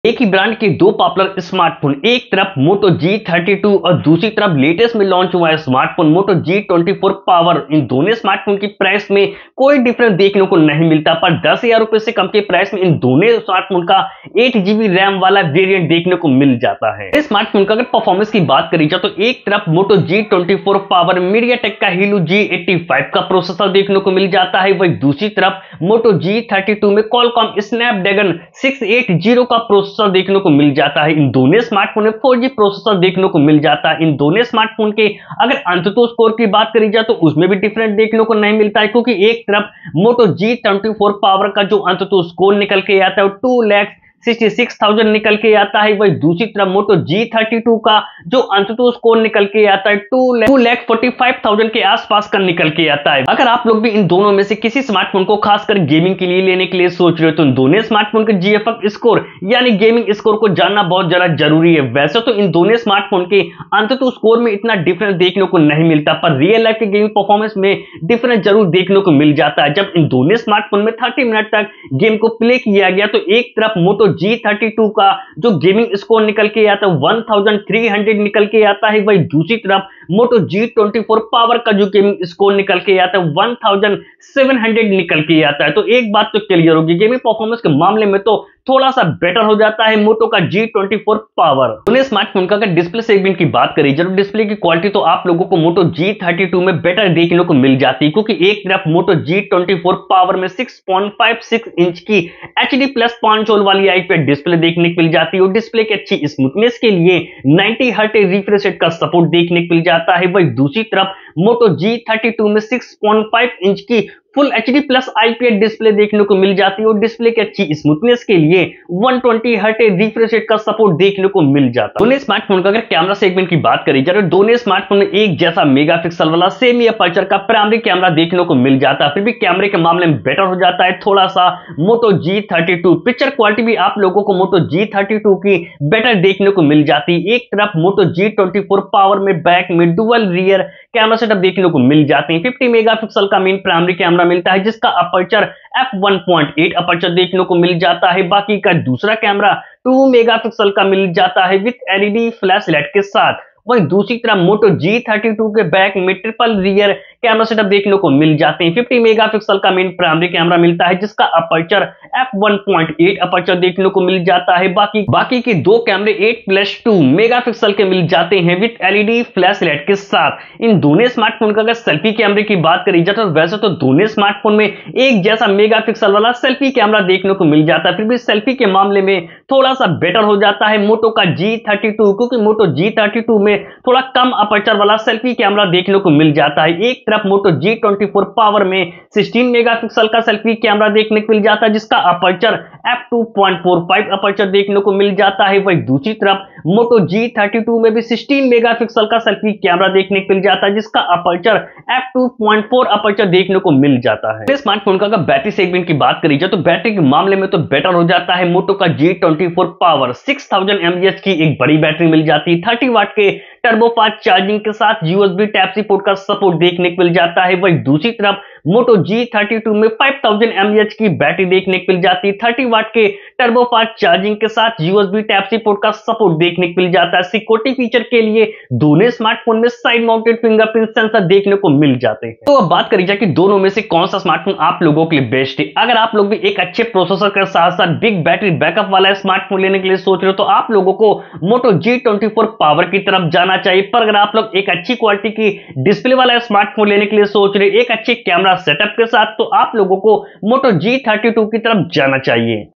एक ही ब्रांड के दो पॉपुलर स्मार्टफोन, एक तरफ Moto G32 और दूसरी तरफ लेटेस्ट में लॉन्च हुआ है स्मार्टफोन Moto G24 पावर। इन दोनों स्मार्टफोन की प्राइस में कोई डिफरेंस देखने को नहीं मिलता, पर 10,000 रुपए से कम के प्राइस में इन दोनों स्मार्टफोन का 8 GB रैम वाला वेरिएंट देखने को मिल जाता है। इस स्मार्टफोन का अगर परफॉर्मेंस की बात करी जाए तो एक तरफ Moto G24 पावर MediaTek का Helio G85 का प्रोसेसर देखने को मिल जाता है, वही दूसरी तरफ Moto G32 में Qualcomm Snapdragon 680 का प्रोसेसर देखने को मिल जाता है। इन दोनों स्मार्टफोन में 4G प्रोसेसर देखने को मिल जाता है। इन दोनों स्मार्टफोन के अगर अंततः स्कोर की बात करी जाए तो उसमें भी डिफरेंट देखने को नहीं मिलता है, क्योंकि एक तरफ Moto G24 पावर का जो अंततः स्कोर निकल के आता है 2,66,000 निकल के आता है, वही दूसरी तरफ Moto G32 का जो अंततः स्कोर निकल के आता है 2,45,000 के आसपास का निकल के आता है। अगर आप लोग भी इन दोनों में से किसी स्मार्टफोन को खासकर गेमिंग के लिए लेने के लिए सोच रहे हो तो इन दोनों स्मार्टफोन के GFX स्कोर यानी गेमिंग स्कोर को जानना बहुत ज्यादा जरूरी है। वैसे तो इन दोनों स्मार्टफोन के अंततः स्कोर में इतना डिफरेंस देखने को नहीं मिलता, पर रियल लाइफ के गेमिंग परफॉर्मेंस में डिफरेंस जरूर देखने को मिल जाता है। जब इन दोनों स्मार्टफोन में 30 मिनट तक गेम को प्ले किया गया तो एक तरफ Moto G32 का जो गेमिंग स्कोर निकल के आता है 1300 निकल के आता है, वही दूसरी तरफ Moto G24 पावर का जो गेमिंग स्कोर निकल के आता है 1700 निकल के आता है। तो एक बात तो क्लियर होगी, गेमिंग परफॉर्मेंस के मामले में तो थोड़ा सा बेटर हो जाता है मोटो का G24 पावर। दोनों स्मार्टफोन का अगर डिस्प्ले सेगमेंट की बात करी जाए तो डिस्प्ले की क्वालिटी तो आप लोगों को Moto G32 में बेटर देखने को मिल जाती है, क्योंकि एक तरफ Moto G24 पावर में 6.56 इंच की HD+ 5 वाली IPS डिस्प्ले देखने को मिल जाती है और डिस्प्ले की अच्छी स्मूथनेस के लिए 90 हर्ट्ज रिफ्रेश रेट का सपोर्ट देखने को मिल जाता है। वही दूसरी तरफ Moto G32 में 6.5 इंच की फुल HD+ IPS डिस्प्ले देखने को मिल जाती है और डिस्प्ले की अच्छी स्मूथनेस के लिए 120 हर्ट्ज रिफ्रेश रेट का सपोर्ट देखने को मिल जाता है। दोनों स्मार्टफोन का अगर कैमरा सेगमेंट की बात करी जाए तो दोनों स्मार्टफोन में एक जैसा मेगापिक्सल वाला सेमी अपर्चर का प्राइमरी कैमरा देखने को मिल जाता है, फिर भी कैमरे के मामले में बेटर हो जाता है थोड़ा सा Moto G32। पिक्चर क्वालिटी भी आप लोगों को Moto G32 की बेटर देखने को मिल जाती है। एक तरफ Moto G24 पावर में बैक में डुअल रियर कैमरा सेटअप देखने को मिल जाते हैं। 50 मेगापिक्सल का मेन प्राइमरी कैमरा मिलता है, जिसका अपर्चर f1.8 अपर्चर देखने को मिल जाता है। बाकी का दूसरा कैमरा 2 मेगापिक्सल का मिल जाता है विद LED फ्लैश लाइट के साथ। वहीं दूसरी तरफ Moto G32 के बैक में ट्रिपल रियर कैमरा सेटअप देखने को मिल जाते हैं। 50 मेगापिक्सल का मेन प्राइमरी कैमरा मिलता है, जिसका अपर्चर f1.8 अपर्चर देखने को मिल जाता है। बाकी के दो कैमरे 8+2 मेगापिक्सल के मिल जाते हैं विद LED फ्लैश लाइट के साथ। इन दोनों स्मार्टफोन का अगर सेल्फी कैमरे की बात करी जाए तो वैसे तो दोनों स्मार्टफोन में एक जैसा मेगापिक्सल वाला सेल्फी कैमरा देखने को मिल जाता है, फिर भी सेल्फी के मामले में थोड़ा सा बेटर हो जाता है मोटो का G32, क्योंकि Moto G32 में थोड़ा कम अपर्चर वाला सेल्फी कैमरा देखने को मिल जाता है। एक तरफ Moto G24 पावर में 16 मेगापिक्सल का सेल्फी कैमरा देखने को मिल जाता है, जिसका अपर्चर f2.45 अपर्चर देखने को मिल जाता है। वही दूसरी तरफ Moto G32 में भी 16 मेगापिक्सल का सेल्फी कैमरा देखने को मिल जाता है, जिसका अपर्चर f2.4 अपर्चर देखने को मिल जाता है। स्मार्टफोन का अगर बैटरी सेगमेंट की बात करी जाए तो बैटरी के मामले में तो बेटर हो जाता है मोटो का G24 पावर। 6000 mAh की एक बड़ी बैटरी मिल जाती है। 30 वाट के टर्बो फास्ट चार्जिंग के साथ USB Type-C पोर्ट का सपोर्ट देखने को मिल जाता है। वही दूसरी तरफ Moto G32 में 5000 mAh की बैटरी देखने को मिल जाती है। 30 वाट के टर्बो फास्ट चार्जिंग के साथ USB Type-C पोर्ट का सपोर्ट देखने को मिल जाता है। सिक्योरिटी फीचर के लिए दोनों स्मार्टफोन में साइड माउंटेड फिंगरप्रिंट सेंसर देखने को मिल जाते हैं। तो अब बात करी जाए कि दोनों में से कौन सा स्मार्टफोन आप लोगों के लिए बेस्ट है। अगर आप लोग भी एक अच्छे प्रोसेसर के साथ साथ बिग बैटरी बैकअप वाला स्मार्टफोन लेने के लिए सोच रहे हो तो आप लोगों को Moto G24 पावर की तरफ जाना चाहिए। पर अगर आप लोग एक अच्छी क्वालिटी की डिस्प्ले वाला स्मार्टफोन लेने के लिए सोच रहे एक अच्छे कैमरा सेटअप के साथ तो आप लोगों को Moto G32 की तरफ जाना चाहिए।